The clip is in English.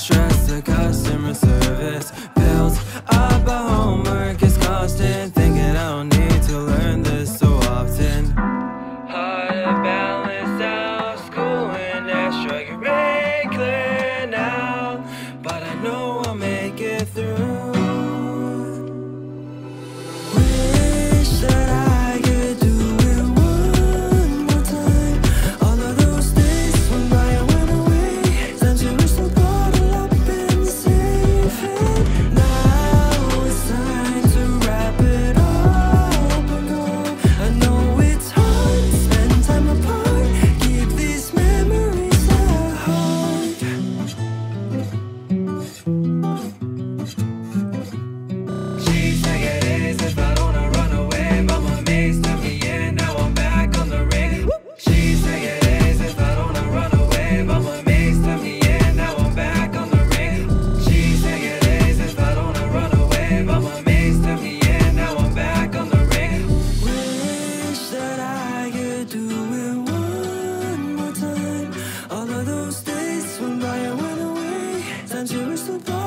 stress, the customer service builds up, a homework is constant, thinking I don't need to learn this so often. Hard to balance out school and extracurricular now, but I know I'll make it through. Wish that I could do it one more time. All of those days when I went away, times you were so bottled up and safe. And now it's time to wrap it up and go. I know it's hard to spend time apart, keep these memories at heart. She said it is if I wanna run away, but my mates took me in, now I'm back on the ring. She said it is if I wanna run away, but my mates took me in, now I'm back on the ring. She said it is if I wanna run away, but my mates took me in, now I'm back on the ring. Wish that I could do it one more time. All of those days when I went away, times you were so